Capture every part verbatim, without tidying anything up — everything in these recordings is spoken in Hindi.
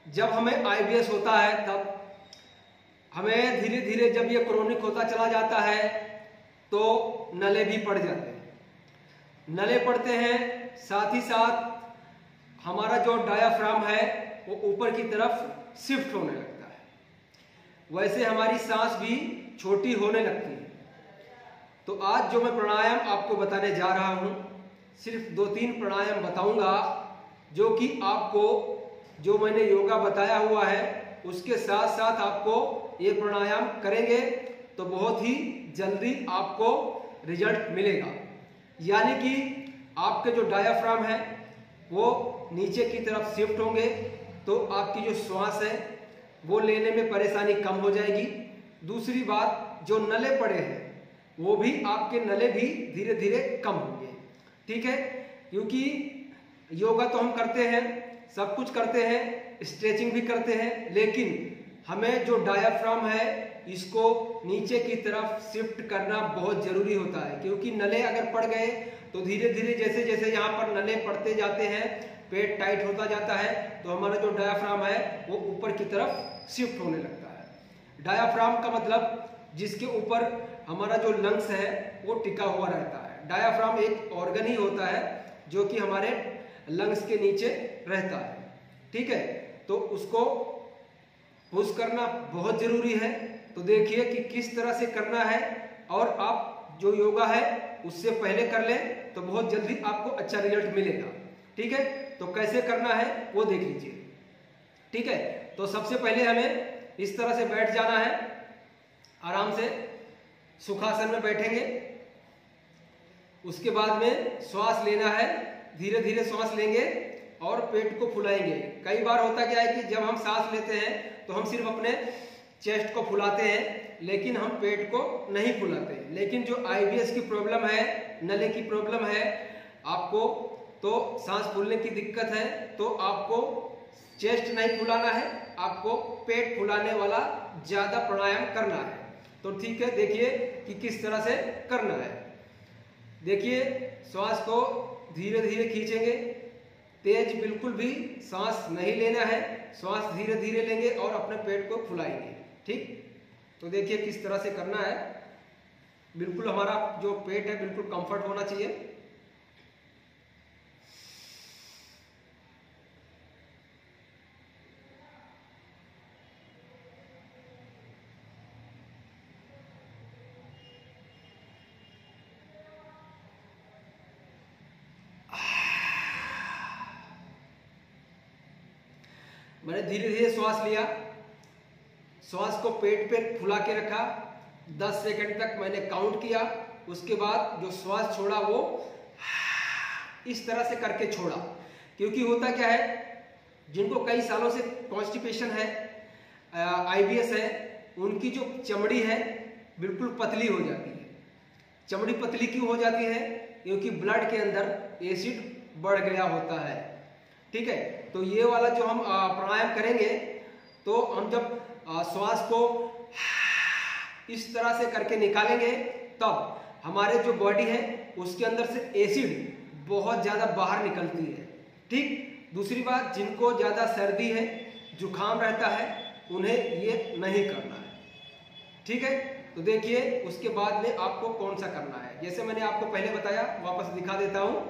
जब हमें आईबीएस होता है तब हमें धीरे धीरे जब ये क्रोनिक होता चला जाता है तो नले भी पड़ जाते हैं। नले पड़ते हैं, साथ ही साथ हमारा जो डायाफ्राम है वो ऊपर की तरफ शिफ्ट होने लगता है। वैसे हमारी सांस भी छोटी होने लगती है। तो आज जो मैं प्राणायाम आपको बताने जा रहा हूँ, सिर्फ दो तीन प्राणायाम बताऊंगा जो कि आपको जो मैंने योगा बताया हुआ है उसके साथ साथ आपको ये प्राणायाम करेंगे तो बहुत ही जल्दी आपको रिजल्ट मिलेगा। यानी कि आपके जो डायाफ्राम है वो नीचे की तरफ शिफ्ट होंगे तो आपकी जो श्वास है वो लेने में परेशानी कम हो जाएगी। दूसरी बात, जो नले पड़े हैं वो भी आपके नले भी धीरे धीरे कम होंगे। ठीक है, क्योंकि योगा तो हम करते हैं, सब कुछ करते हैं, स्ट्रेचिंग भी करते हैं, लेकिन हमें जो डायाफ्राम है इसको नीचे की तरफ शिफ्ट करना बहुत जरूरी होता है। क्योंकि नले अगर पड़ गए तो धीरे धीरे जैसे जैसे यहाँ पर नले पड़ते जाते हैं, पेट टाइट होता जाता है, तो हमारा जो डायाफ्राम है वो ऊपर की तरफ शिफ्ट होने लगता है। डायाफ्राम का मतलब जिसके ऊपर हमारा जो लंग्स है वो टिका हुआ रहता है। डायाफ्राम एक ऑर्गन ही होता है जो कि हमारे लंग्स के नीचे रहता है। ठीक है, तो उसको पुश करना बहुत जरूरी है। तो देखिए कि किस तरह से करना है, और आप जो योगा है उससे पहले कर लें तो बहुत जल्दी आपको अच्छा रिजल्ट मिलेगा। ठीक है, तो कैसे करना है वो देख लीजिए। ठीक है, तो सबसे पहले हमें इस तरह से बैठ जाना है, आराम से सुखासन में बैठेंगे। उसके बाद में श्वास लेना है, धीरे धीरे श्वास लेंगे और पेट को फुलाएंगे। कई बार होता क्या है कि जब हम सांस लेते हैं तो हम सिर्फ अपने चेस्ट को फुलाते हैं, लेकिन हम पेट को नहीं फुलाते। लेकिन जो आईबीएस की प्रॉब्लम है, नले की प्रॉब्लम है आपको, तो सांस फूलने की दिक्कत है, तो आपको चेस्ट नहीं फुलाना है, आपको पेट फुलाने वाला ज्यादा प्राणायाम करना है। तो ठीक है, देखिए कि किस तरह से करना है। देखिए, श्वास को धीरे धीरे खींचेंगे, तेज बिल्कुल भी सांस नहीं लेना है, श्वास धीरे धीरे लेंगे और अपने पेट को फुलाएंगे। ठीक, तो देखिए किस तरह से करना है। बिल्कुल हमारा जो पेट है बिल्कुल कंफर्ट होना चाहिए। मैंने धीरे धीरे श्वास लिया, श्वास को पेट पे फुला के रखा, दस सेकंड तक मैंने काउंट किया। उसके बाद जो श्वास छोड़ा वो इस तरह से करके छोड़ा। क्योंकि होता क्या है, जिनको कई सालों से कॉन्स्टिपेशन है, आईबीएस है, उनकी जो चमड़ी है बिल्कुल पतली हो जाती है। चमड़ी पतली क्यों हो जाती है? क्योंकि ब्लड के अंदर एसिड बढ़ गया होता है। ठीक है, तो ये वाला जो हम प्राणायाम करेंगे तो हम जब श्वास को इस तरह से करके निकालेंगे तब हमारे जो बॉडी है उसके अंदर से एसिड बहुत ज्यादा बाहर निकलती है। ठीक, दूसरी बात, जिनको ज्यादा सर्दी है, जुकाम रहता है, उन्हें ये नहीं करना है। ठीक है, तो देखिए उसके बाद में आपको कौन सा करना है। जैसे मैंने आपको पहले बताया, वापस दिखा देता हूं।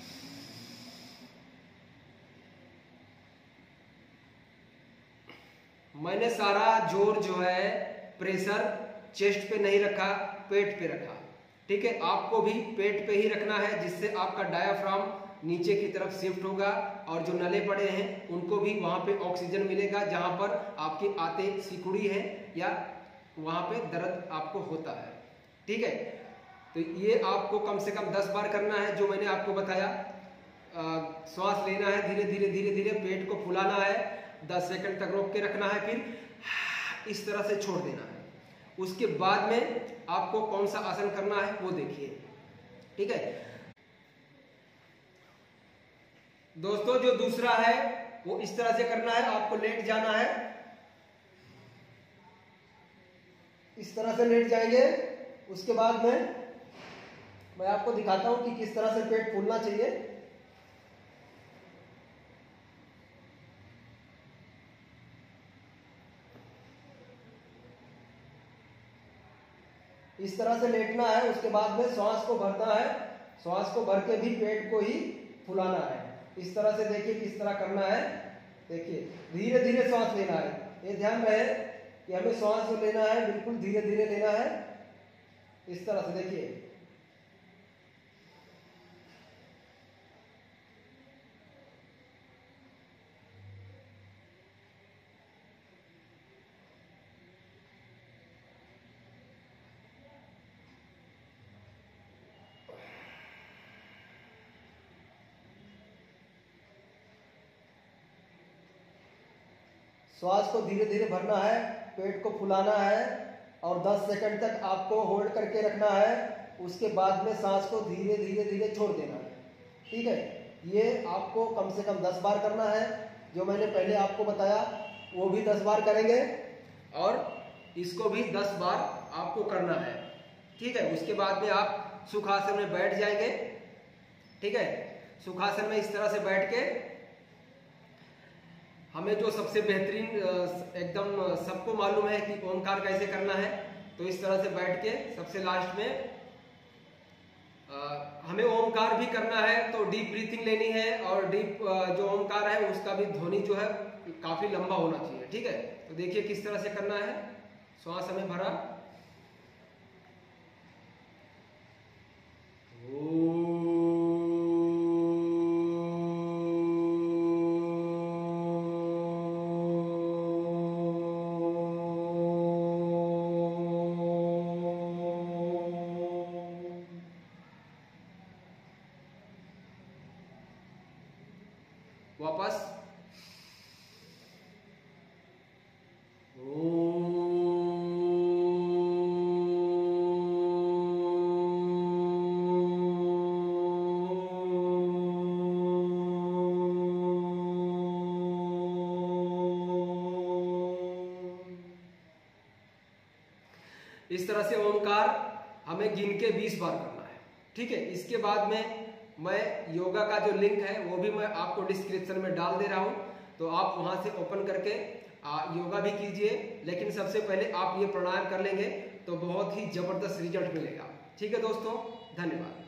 मैंने सारा जोर जो है प्रेशर चेस्ट पे नहीं रखा, पेट पे रखा। ठीक है, आपको भी पेट पे ही रखना है, जिससे आपका डायाफ्राम नीचे की तरफ शिफ्ट होगा और जो नले पड़े हैं उनको भी वहां पे ऑक्सीजन मिलेगा, जहां पर आपकी आते सिकुड़ी है या वहां पे दर्द आपको होता है। ठीक है, तो ये आपको कम से कम दस बार करना है जो मैंने आपको बताया। श्वास लेना है, धीरे धीरे धीरे धीरे पेट को फुलाना है, दस सेकंड तक रोक के रखना है, फिर इस तरह से छोड़ देना है। उसके बाद में आपको कौन सा आसन करना है वो देखिए। ठीक है दोस्तों, जो दूसरा है वो इस तरह से करना है। आपको लेट जाना है, इस तरह से लेट जाएंगे। उसके बाद में मैं आपको दिखाता हूं कि किस तरह से पेट फूलना चाहिए। इस तरह से लेटना है। उसके बाद में श्वास को भरना है, श्वास को भर के भी पेट को ही फुलाना है। इस तरह से देखिए किस तरह करना है। देखिए धीरे धीरे श्वास लेना है, ये ध्यान रहे कि हमें श्वास जो लेना है बिल्कुल धीरे धीरे लेना है। इस तरह से देखिए, श्वास को धीरे धीरे भरना है, पेट को फुलाना है और दस सेकंड तक आपको होल्ड करके रखना है। उसके बाद में सांस को धीरे धीरे धीरे छोड़ देना है। ठीक है, ये आपको कम से कम दस बार करना है। जो मैंने पहले आपको बताया वो भी दस बार करेंगे और इसको भी दस बार आपको करना है। ठीक है, उसके बाद में आप सुखासन में बैठ जाएंगे। ठीक है, सुखासन में इस तरह से बैठ के हमें जो सबसे बेहतरीन एकदम सबको मालूम है कि ओमकार कैसे करना है, तो इस तरह से बैठ के सबसे लास्ट में आ, हमें ओमकार भी करना है। तो डीप ब्रीथिंग लेनी है और डीप जो ओमकार है उसका भी ध्वनि जो है काफी लंबा होना चाहिए। ठीक है, तो देखिए किस तरह से करना है। श्वास हमें भरा, वापस इस तरह से ओमकार हमें गिन के बीस बार करना है। ठीक है, इसके बाद में मैं योगा का जो लिंक है वो भी मैं आपको डिस्क्रिप्शन में डाल दे रहा हूं, तो आप वहां से ओपन करके आ, योगा भी कीजिए। लेकिन सबसे पहले आप ये प्राणायाम कर लेंगे तो बहुत ही जबरदस्त रिजल्ट मिलेगा। ठीक है दोस्तों, धन्यवाद।